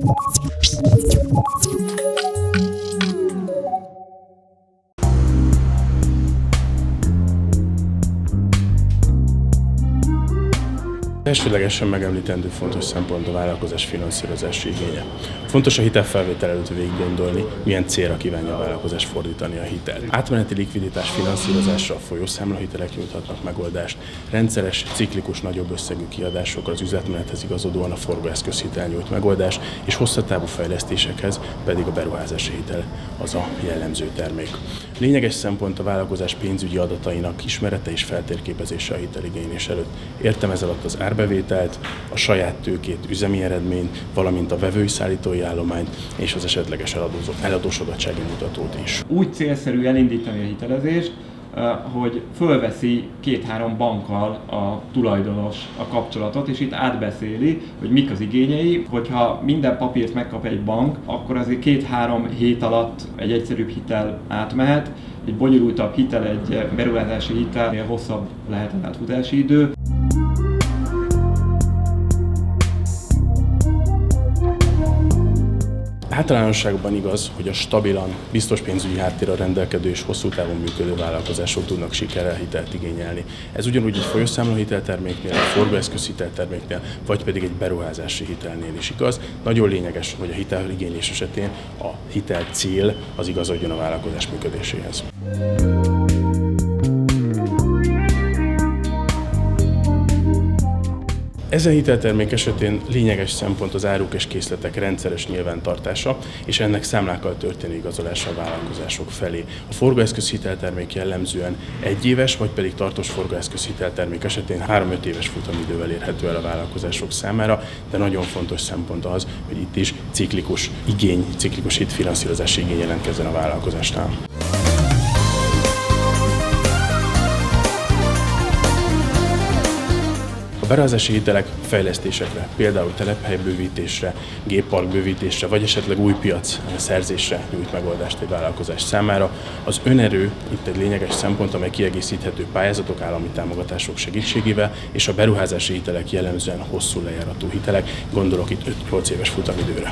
Elsődlegesen megemlítendő fontos szempont a vállalkozás finanszírozási igénye. Fontos a hitelfelvétel előtt végig gondolni, milyen célra kívánja a vállalkozás fordítani a hitelt. Átmeneti likviditás finanszírozásra a folyószámlahitelek nyújthatnak megoldást, rendszeres, ciklikus, nagyobb összegű kiadásokra az üzletmenethez igazodóan a forgóeszközhitel nyújt megoldást, és hosszatávú fejlesztésekhez pedig a beruházási hitel az a jellemző termék. Lényeges szempont a vállalkozás pénzügyi adatainak ismerete és feltérképezése a hiteligénylés előtt. Értem ez alatt az árbevételt, a saját tőkét, üzemi eredményt, valamint a vevői szállítói állományt és az esetleges eladósodottsági mutatót is. Úgy célszerű elindítani a hitelezést, hogy fölveszi 2-3 bankkal a tulajdonos a kapcsolatot, és itt átbeszéli, hogy mik az igényei. Hogyha minden papírt megkap egy bank, akkor azért 2-3 hét alatt egy egyszerűbb hitel átmehet, egy bonyolultabb hitel, egy beruházási hitelnél hosszabb lehet az átfutási idő. Általánosságban igaz, hogy a stabilan, biztos pénzügyi háttérrel rendelkedő és hosszú távon működő vállalkozások tudnak sikerrel hitelt igényelni. Ez ugyanúgy egy folyószámlahitelterméknél, egy forgóeszközhitelterméknél, vagy pedig egy beruházási hitelnél is igaz. Nagyon lényeges, hogy a hiteligénylés esetén a hitel cél az igazodjon a vállalkozás működéséhez. Ezen hiteltermék esetén lényeges szempont az áruk és készletek rendszeres nyilvántartása, és ennek számlákkal történő igazolása a vállalkozások felé. A forgóeszköz hiteltermék jellemzően 1 éves, vagy pedig tartós forgóeszköz hiteltermék esetén 3-5 éves futamidővel érhető el a vállalkozások számára, de nagyon fontos szempont az, hogy itt is ciklikus hitfinanszírozási igény jelentkezzen a vállalkozásnál. A beruházási hitelek fejlesztésekre, például telephelybővítésre, gépparkbővítésre, vagy esetleg új piac szerzésre nyújt megoldást egy vállalkozás számára. Az önerő itt egy lényeges szempont, amely kiegészíthető pályázatok, állami támogatások segítségével, és a beruházási hitelek jellemzően hosszú lejáratú hitelek, gondolok itt 5-8 éves futamidőre.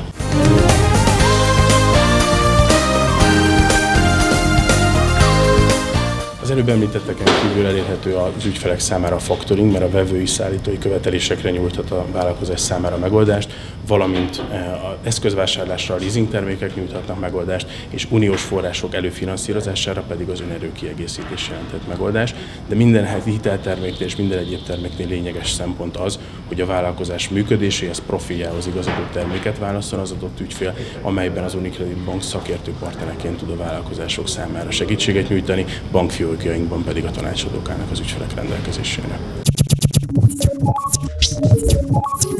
Az előbb említetteken kívül elérhető az ügyfelek számára a faktoring, mert a vevői szállítói követelésekre nyújthat a vállalkozás számára megoldást, valamint az eszközvásárlásra a leasing termékek nyújthatnak megoldást, és uniós források előfinanszírozására pedig az önerő kiegészítés jelentett megoldás. De minden hitelterméknél és minden egyéb terméknél lényeges szempont az, hogy a vállalkozás működéséhez, profiljához igazodó terméket válasszon az adott ügyfél, amelyben az Unicredit Bank szakértő partnereként tud a vállalkozások számára segítséget nyújtani, bankfiókjainkban pedig a tanácsadók állnak az ügyfelek rendelkezésére.